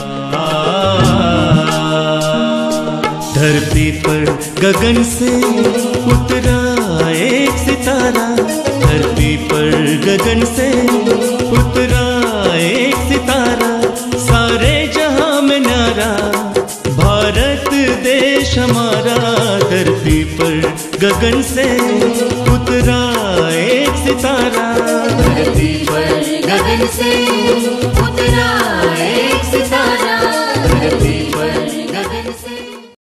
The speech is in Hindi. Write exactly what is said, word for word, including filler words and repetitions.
धरती पर गगन से उतरा एक सितारा, धरती पर गगन से उतरा एक सितारा, सारे जहां में न्यारा भारत देश हमारा। धरती पर गगन से उतरा एक सितारा, धरती पर गगन से उतरा एक सितारा, धरती